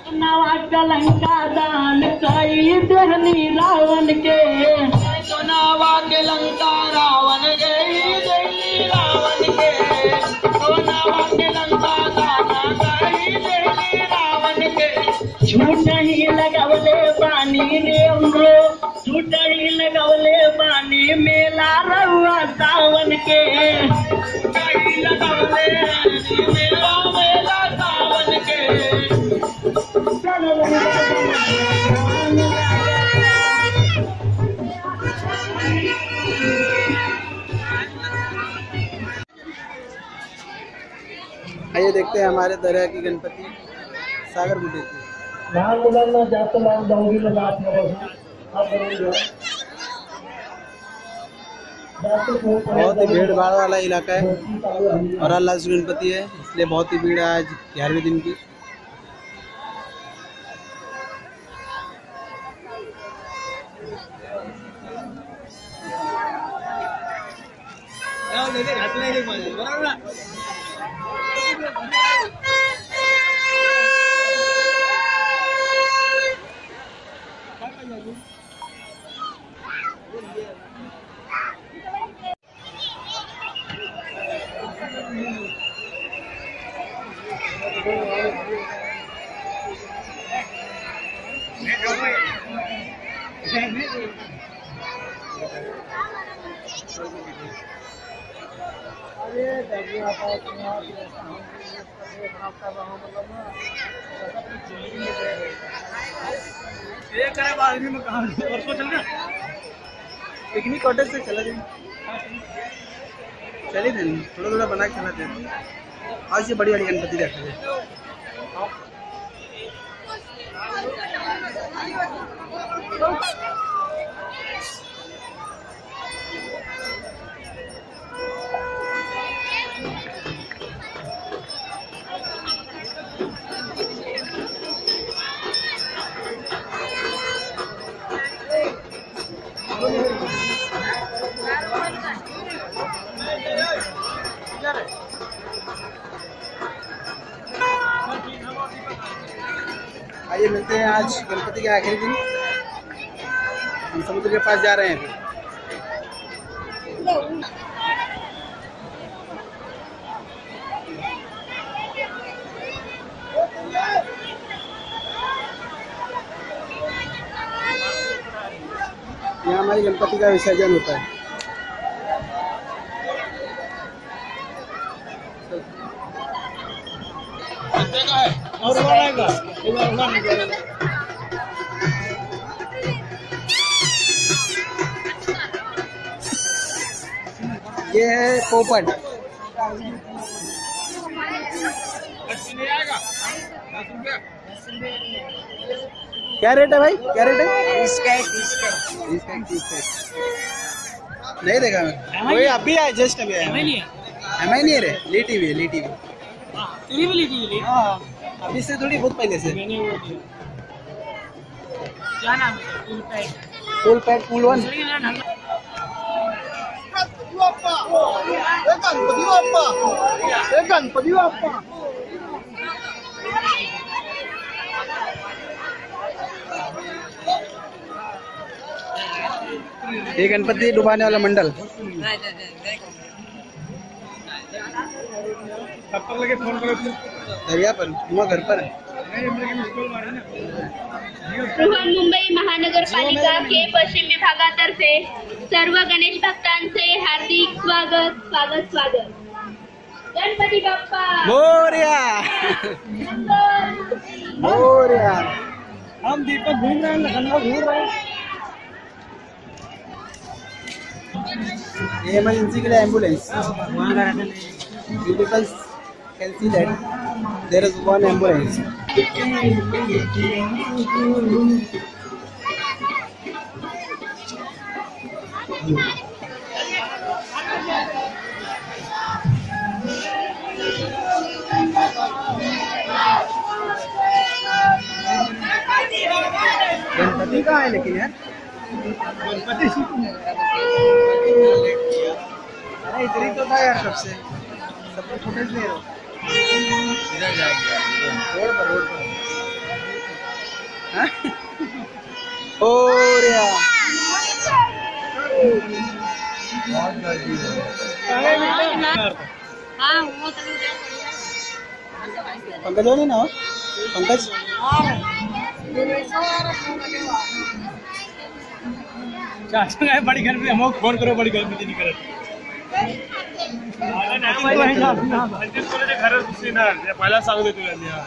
नवा लंका दान कई देहनी रावण के, सोनावा के लंका रावण गई देली रावण के, सोनावा के लंका दान गई देली रावण के। झूठ ही लगवले पानी रे उमरो, झूठ ही लगवले पानी मेला रहुआ सावन के, कहीं लगवले रानी मेला मेला सावन के। आइए देखते हैं हमारे दरिया की गणपति सागर गुटे की। बहुत ही भीड़ भाड़ वाला इलाका है और लास्ट गणपति है, इसलिए बहुत ही भीड़ है आज 11वें दिन की। पिकनिक कॉटेज से चला जाए, चलिए दिन थोड़ा थोड़ा बना के चला जाए। आज ये बड़ी बड़ी गणपति देखा जाए। आइए मिलते हैं आज गणपति के आखिरी दिन, हम समुद्र के पास जा रहे हैं। यहाँ हमारी गणपति का विसर्जन होता है। और ये है पोपट। क्या रेट है भाई, क्या रेट है? इसका नहीं देखा मैं, वही अभी आया, जस्ट अभी आया। एमआई नहीं है रे, लीटी हुई है, लीटी हुई। हाँ अभी से थोड़ी बहुत पहले से। क्या नाम है? Full pack full one. Ganpati Bappa ये गणपति डुबाने वाला मंडल। दरिया पर, घर पर है। मुंबई महानगरपालिका के पश्चिम विभागातर्फे सर्व गणेश भक्तांचे हार्दिक स्वागत स्वागत स्वागत। गणपती बाप्पा मोरया मोरया। हम दीपक घूम रहे हैं, लखनऊ घूम रहे हैं। ये इमरजेंसी के लिए ambulance. Vehicles can see that there is one ambulance. Ganpati कहाँ है लेकिन यार? गणपति अरे इधर ही तो था यार सबसे, सबको छोटे से रोड पर मोरया। पंकज नहीं ना पंकज चाचा बड़ी गर्मी हम फोन करो बड़ी गर्मी नहीं करे घर दुसरी ना पहिला सांगू दे तुला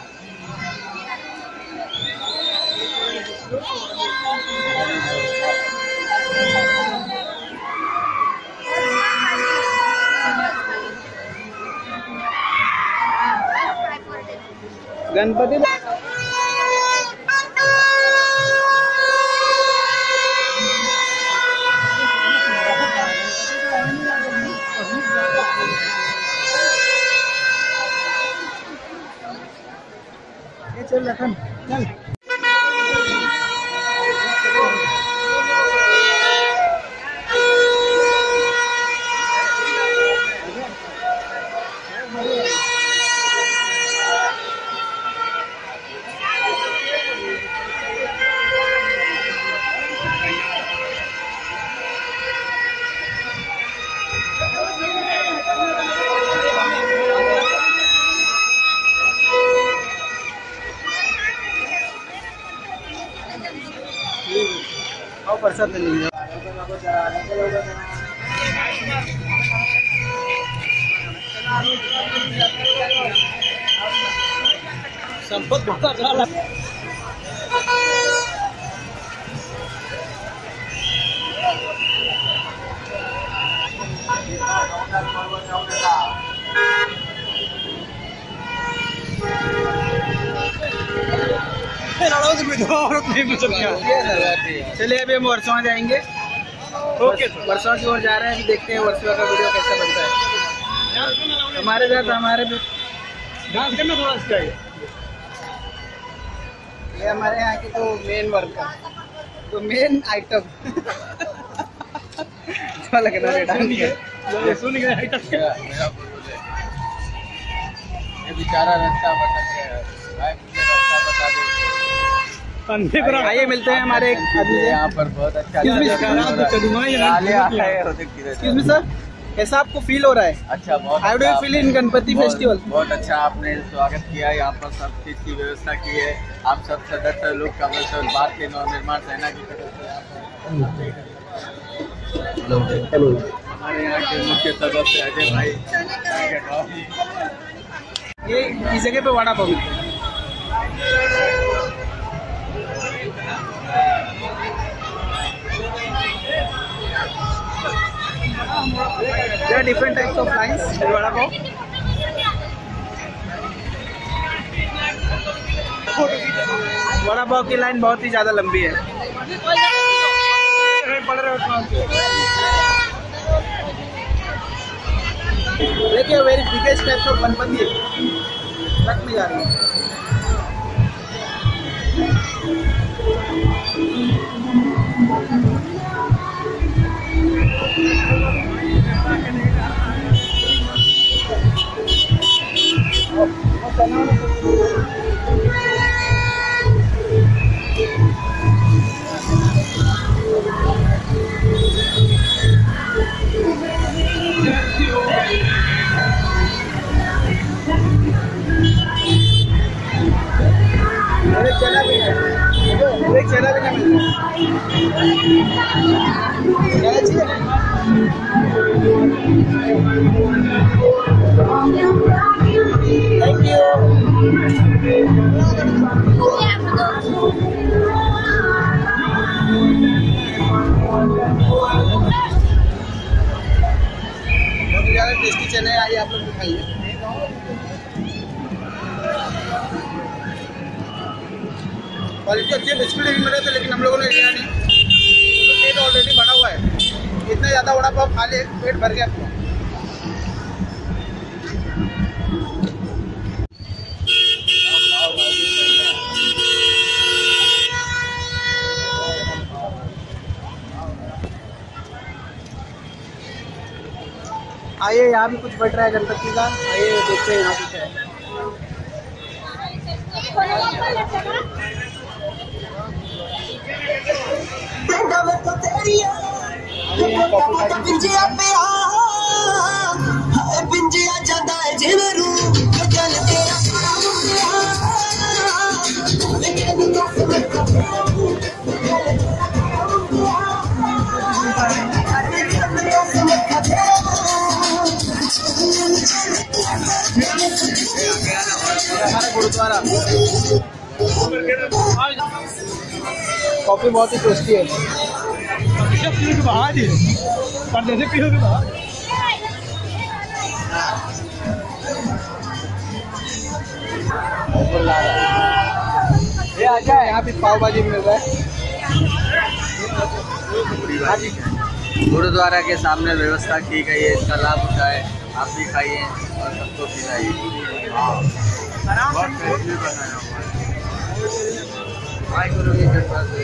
गणपति चल लखन चल। प्रसाद लेंगे संपत बहुत चला चलिए अभी हम वर्षों जाएंगे। ओके वर्षों की ओर जा रहे हैं, अभी देखते हैं वर्षों का वीडियो कैसा बनता है। हमारे साथ हमारे भी डांस करना थोड़ा चाहिए। ये हमारे यहाँ की तो मेन वर्क है, तो मेन आइटम लग रहा है डांस सुन गए बेचारा रास्ता भटक गया, मुझे रास्ता बता दे। आइए मिलते हैं हमारे यहाँ पर बहुत अच्छा सर, कैसा आपको फील हो रहा है? अच्छा बहुत how do you feel in Ganpati festival? बहुत अच्छा, आपने स्वागत किया, यहाँ पर सब चीज की व्यवस्था की है। आप सब सदस्य लोग का बात के निर्माण सेना की तरफ से हमारे यहाँ के मुख्य सदस्य अजय भाई। ये इस जगह पे वड़ा पाव मिलता है। There are different types of lines in vada pav. Vada pav की लाइन बहुत ही ज्यादा लंबी है। देखिए very biggest types of Ganpati truck में जा रही है। चना भी है, चना भी नहीं मिलता। Thank you. बहुत ज़्यादा टेस्टी चने आइए आप लोग खाइए। क्वालिटी अच्छी है, बिस्कुट भी मिले थे लेकिन हम लोगों ने लिया नहीं, तो पेट ऑलरेडी भरा हुआ है। इतना ज़्यादा वड़ा पाव खा ले पेट भर गया आपको। आइए यहाँ भी कुछ बढ़ रहा है गणपति का, आइए देखते हैं यहाँ कुछ है। पिंजिया पिया हाय पिंजिया जादा है जिवे रू गल तेरा सारा गुरुद्वारा कॉफी बहुत ही टेस्टी है। ये आ जाए, यहाँ पे पाव भाजी मिल रहा है। गुरुद्वारा के सामने व्यवस्था की गई है, इसका लाभ उठाए, आप भी खाइए और सबको खिलाइए। बहुत टेस्टी बनाया हुआ है। गुरु की कृपा से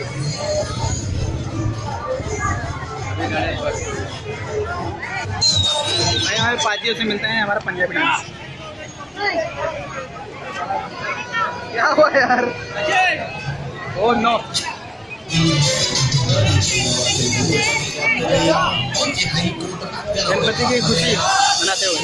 यहाँ पे पाजियों से मिलते हैं हमारा पंजाबी डांस। क्या हुआ यार? Oh no. गणपति की खुशी मनाते हुए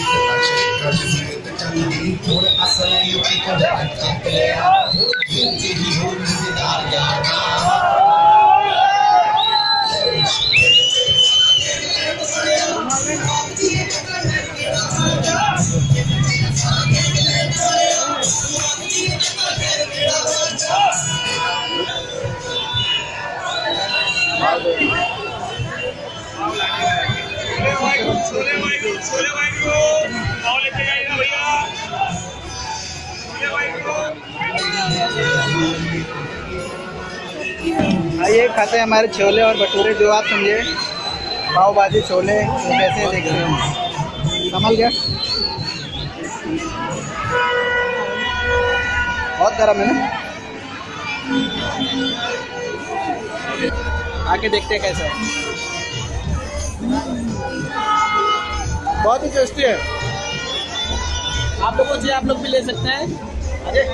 आइए खाते हैं हमारे छोले और भटूरे, जो आप समझे पाव भाजी छोले कैसे देख रहे हो। संभल गया, बहुत गर्म है ना। आके देखते हैं कैसा है। बहुत ही टेस्टी है। आप लोगों को चाहिए आप लोग भी ले सकते हैं। अरे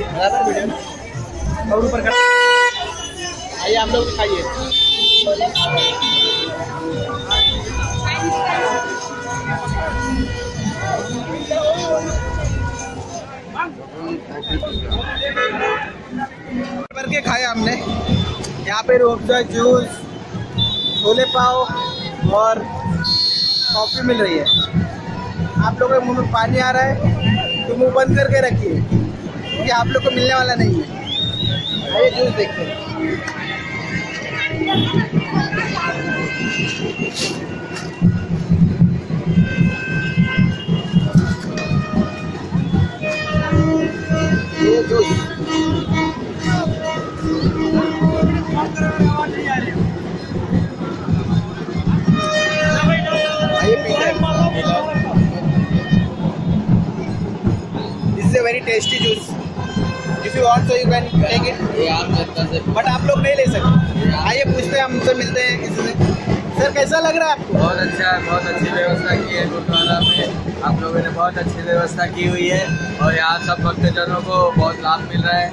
और ऊपर का आइए आप लोग भी खाइए। भर के खाया हमने। यहाँ पे रूअफ़ज़ा जूस, छोले पाव और कॉफ़ी मिल रही है। आप लोगों के मुंह में पानी आ रहा है तो मुंह बंद करके रखिए, क्योंकि आप लोग को मिलने वाला नहीं है। आइए जूस देखते हैं। ये जूस आइए पीते हैं। This is a very tasty juice. If you want so you can take it, but आप लोग नहीं ले सकते। आइए पूछते हैं, हमसे मिलते हैं किसी से। सर कैसा लग रहा है आपको? बहुत अच्छा है, बहुत अच्छी व्यवस्था की है गुरुद्वारा में। आप लोगों ने बहुत अच्छी व्यवस्था की हुई है और यहाँ सब भक्तजनों को बहुत लाभ मिल रहा है।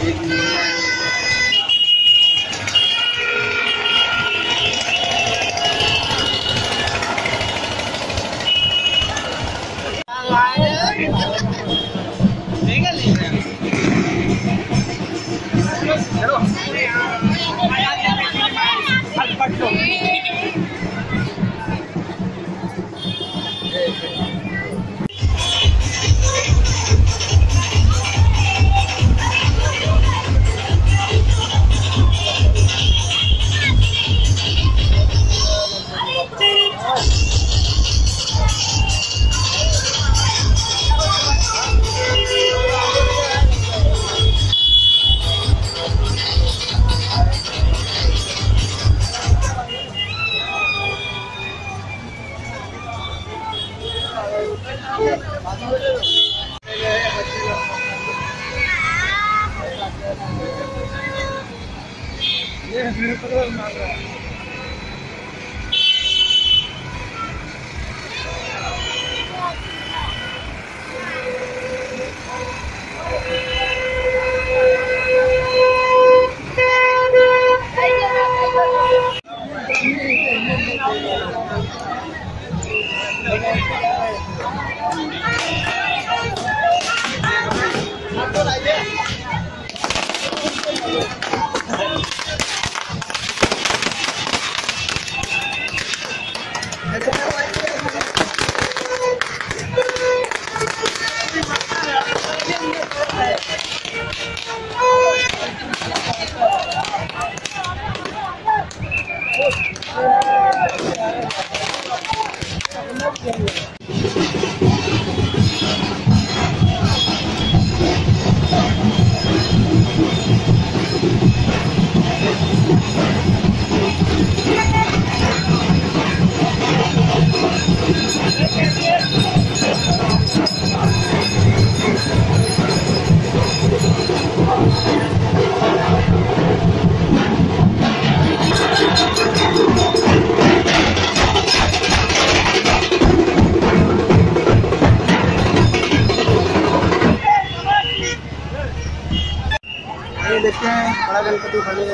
देखते हैं बड़ा गणपति बनेगा।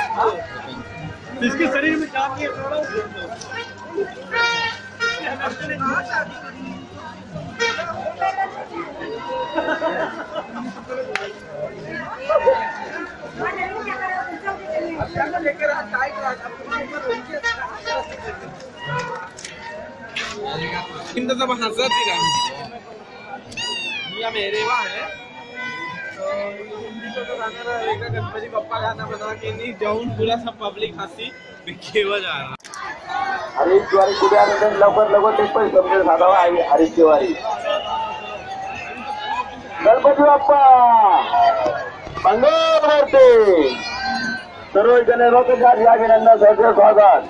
इसके शरीर में काम नहीं है थोड़ा। सब हंसत ही रहा मेरे वहाँ है तो गाना रहेगा गणपति बप्पा गाना बना के नहीं जाऊन पूरा सब पब्लिक हंसी केवळ जा रहा। हरीश तिवारी कुठे आले लवकर लवकर ते पण समजून साधावा आहे हरीश तिवारी गणपती बाप्पा मंगळवरती सर्व गणेश या अभिनंदन सहर्ष स्वागत।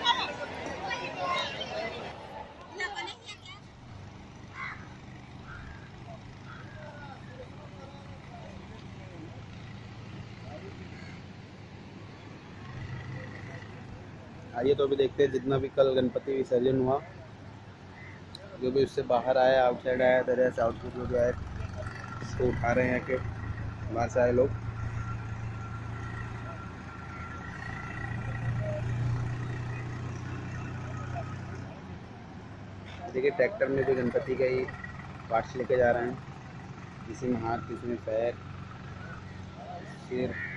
आइए तो अभी देखते हैं जितना भी कल गणपति विसर्जन हुआ, जो भी उससे बाहर आया, आउटसाइड आया, तरह से आउटपुट जो भी आए उसको उठा रहे हैं कि बाहर से आए लोग। देखिए ट्रैक्टर में भी गणपति का ही पार्ट्स लेके जा रहे हैं, किसी में हाथ, किसी में पैर, सिर।